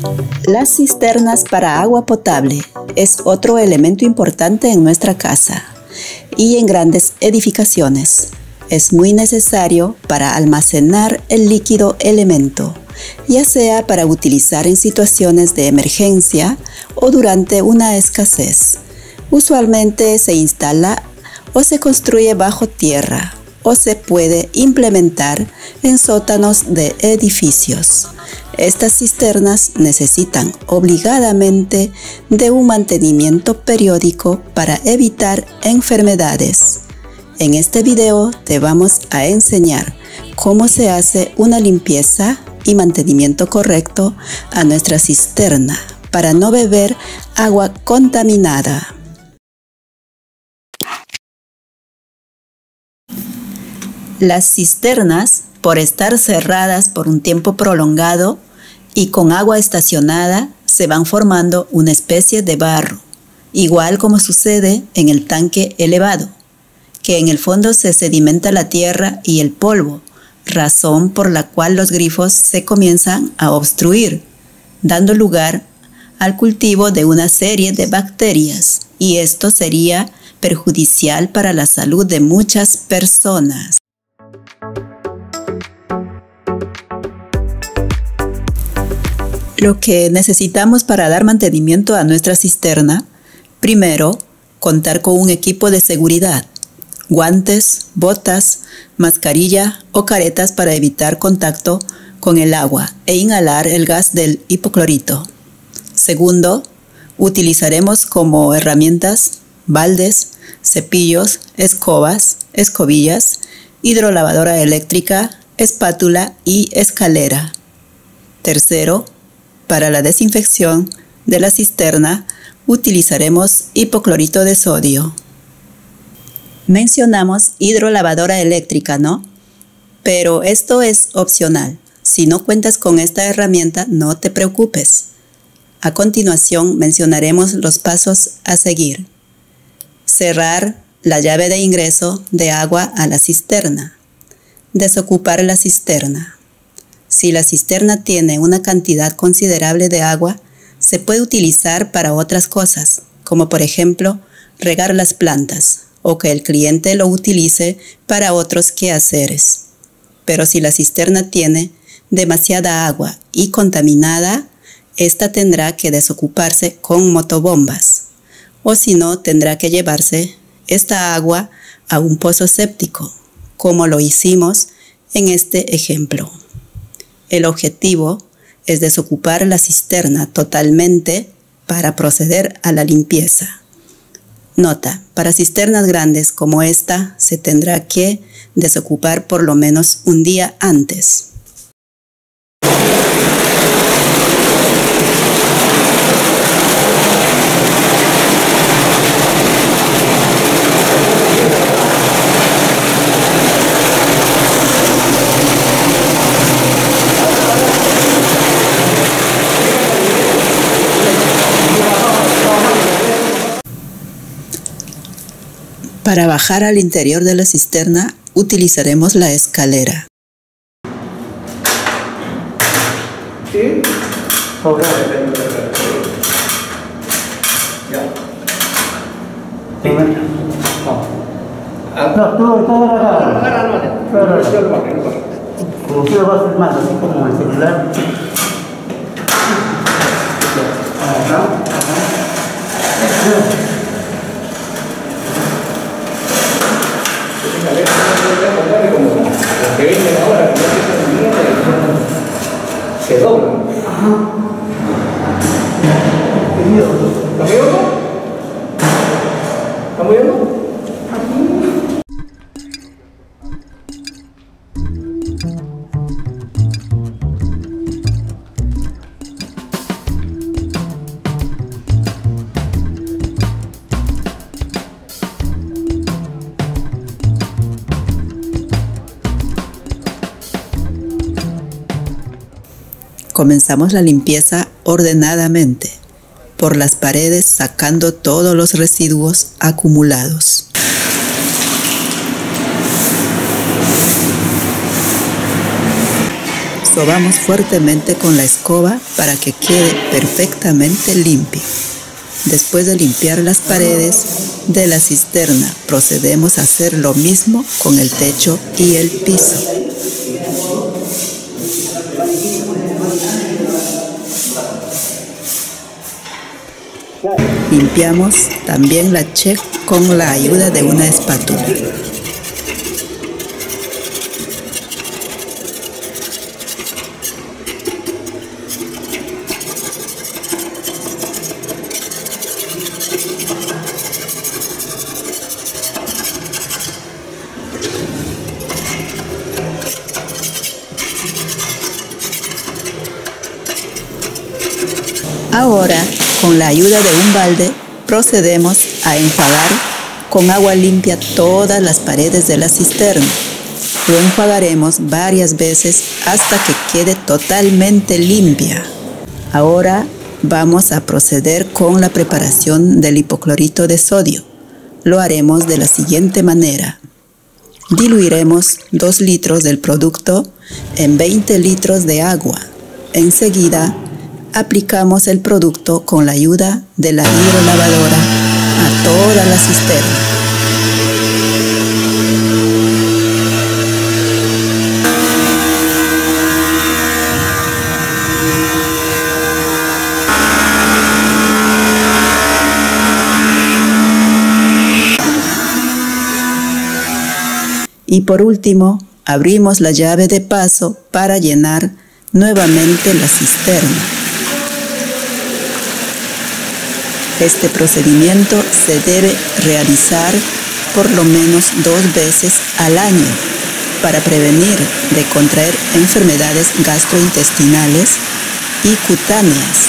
Las cisternas para agua potable es otro elemento importante en nuestra casa y en grandes edificaciones. Es muy necesario para almacenar el líquido elemento, ya sea para utilizar en situaciones de emergencia o durante una escasez. Usualmente se instala o se construye bajo tierra o se puede implementar en sótanos de edificios. Estas cisternas necesitan obligadamente de un mantenimiento periódico para evitar enfermedades. En este video te vamos a enseñar cómo se hace una limpieza y mantenimiento correcto a nuestra cisterna para no beber agua contaminada. Las cisternas, por estar cerradas por un tiempo prolongado y con agua estacionada, se van formando una especie de barro, igual como sucede en el tanque elevado, que en el fondo se sedimenta la tierra y el polvo, razón por la cual los grifos se comienzan a obstruir, dando lugar al cultivo de una serie de bacterias, y esto sería perjudicial para la salud de muchas personas. Lo que necesitamos para dar mantenimiento a nuestra cisterna: primero, contar con un equipo de seguridad, guantes, botas, mascarilla o caretas para evitar contacto con el agua e inhalar el gas del hipoclorito. Segundo, utilizaremos como herramientas baldes, cepillos, escobas, escobillas, hidrolavadora eléctrica, espátula y escalera. Tercero, para la desinfección de la cisterna utilizaremos hipoclorito de sodio. Mencionamos hidrolavadora eléctrica, ¿no? Pero esto es opcional. Si no cuentas con esta herramienta, no te preocupes. A continuación mencionaremos los pasos a seguir. Cerrar la llave de ingreso de agua a la cisterna. Desocupar la cisterna. Si la cisterna tiene una cantidad considerable de agua, se puede utilizar para otras cosas, como por ejemplo, regar las plantas, o que el cliente lo utilice para otros quehaceres. Pero si la cisterna tiene demasiada agua y contaminada, esta tendrá que desocuparse con motobombas, o si no, tendrá que llevarse esta agua a un pozo séptico, como lo hicimos en este ejemplo. El objetivo es desocupar la cisterna totalmente para proceder a la limpieza. Nota: para cisternas grandes como esta se tendrá que desocupar por lo menos un día antes. Para bajar al interior de la cisterna utilizaremos la escalera. ¿Sí? No, todo como si lo vas filmando, así como el celular. Los que vienen ahora, que se doblan. ¿Qué miedo? ¿Está muy hondo? ¿Está muy hondo? Comenzamos la limpieza ordenadamente por las paredes, sacando todos los residuos acumulados. Sobamos fuertemente con la escoba para que quede perfectamente limpio. Después de limpiar las paredes de la cisterna, procedemos a hacer lo mismo con el techo y el piso. Limpiamos también la check con la ayuda de una espátula. Ahora, con la ayuda de un balde, procedemos a enjuagar con agua limpia todas las paredes de la cisterna. Lo enjuagaremos varias veces hasta que quede totalmente limpia. Ahora vamos a proceder con la preparación del hipoclorito de sodio. Lo haremos de la siguiente manera. Diluiremos 2 litros del producto en 20 litros de agua. Enseguida, aplicamos el producto con la ayuda de la hidrolavadora a toda la cisterna. Y por último, abrimos la llave de paso para llenar nuevamente la cisterna. Este procedimiento se debe realizar por lo menos 2 veces al año para prevenir de contraer enfermedades gastrointestinales y cutáneas.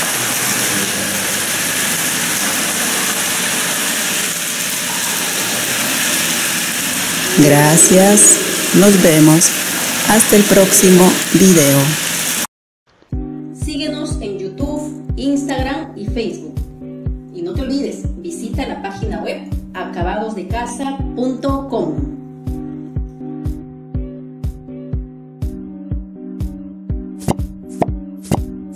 Gracias, nos vemos hasta el próximo video. Síguenos en YouTube, Instagram y Facebook. Y no te olvides, visita la página web acabadosdecasa.com.